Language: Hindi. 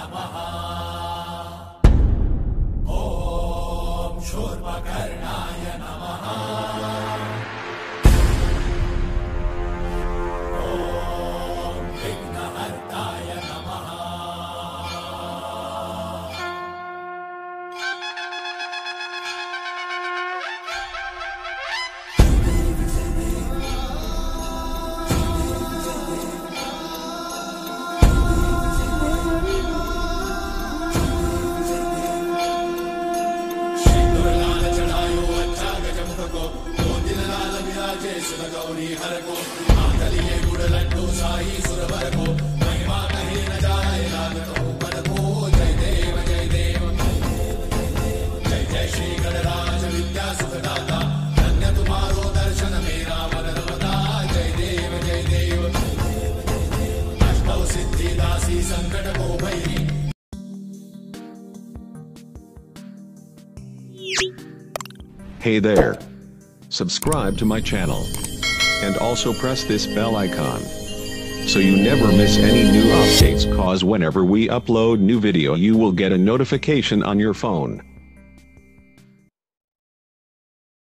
नमः। ॐ शूर्पकर्णाय नमः। ॐ विघ्नहर्ताय नमः। गौरी हर को मातलिए गुड़ लड्डू साई सुरवर को महिमा कहीं न जाए लागत हो पद को। जय देव जय देव जय जय श्री गणराज विद्या सुखदाता धन्य तुम्हारो दर्शन मेरा वरद बता। जय देव जय देव अष्टौ सिद्धि दासी संकट को Bhairi. Hey there. Subscribe to my channel. And also press this bell icon. So you never miss any new updates, cause whenever we upload new video you will get a notification on your phone.